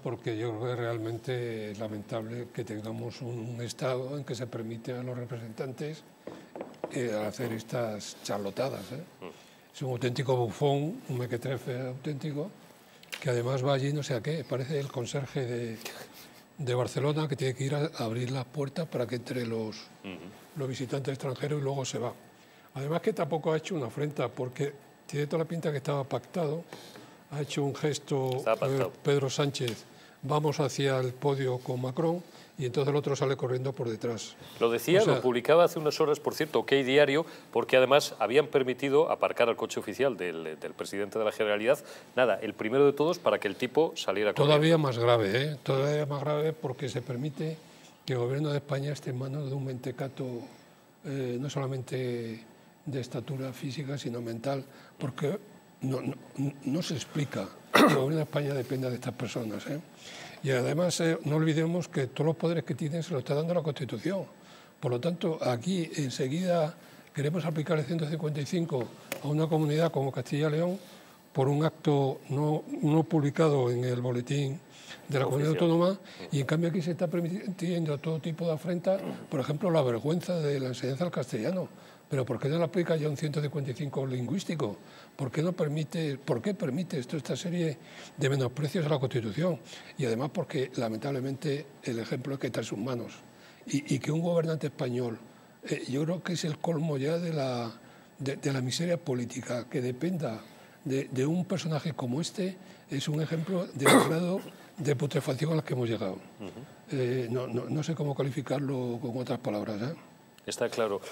porque yo creo que realmente es lamentable que tengamos un Estado en que se permite a los representantes hacer estas charlotadas. Es un auténtico bufón, un mequetrefe auténtico, que además va allí no sé a qué, parece el conserje de Barcelona, que tiene que ir a abrir las puertas para que entre los visitantes extranjeros y luego se va. Además que tampoco ha hecho una afrenta, porque tiene toda la pinta que estaba pactado. Ha hecho un gesto Pedro Sánchez, vamos hacia el podio con Macron, y entonces el otro sale corriendo por detrás. Lo decía, o sea, lo publicaba hace unas horas, por cierto, OK Diario, porque además habían permitido aparcar al coche oficial del presidente de la Generalidad, nada, el primero de todos, para que el tipo saliera corriendo. Todavía más grave, todavía más grave, porque se permite que el gobierno de España esté en manos de un mentecato no solamente de estatura física, sino mental, porque no se explica que el gobierno de España dependa de estas personas. Y además no olvidemos que todos los poderes que tienen se lo está dando la Constitución. Por lo tanto, aquí enseguida queremos aplicar el 155 a una comunidad como Castilla y León por un acto no publicado en el boletín de la comunidad autónoma, y en cambio aquí se está permitiendo todo tipo de afrenta, por ejemplo, la vergüenza de la enseñanza del castellano. Pero ¿por qué no le aplica ya un 155 lingüístico? ¿Por qué permite esto, esta serie de menosprecios a la Constitución? Y además porque, lamentablemente, el ejemplo es que está en sus manos. Y que un gobernante español, yo creo que es el colmo ya de la miseria política, que dependa de un personaje como este, es un ejemplo del grado de putrefacción a la que hemos llegado. No sé cómo calificarlo con otras palabras. Está claro.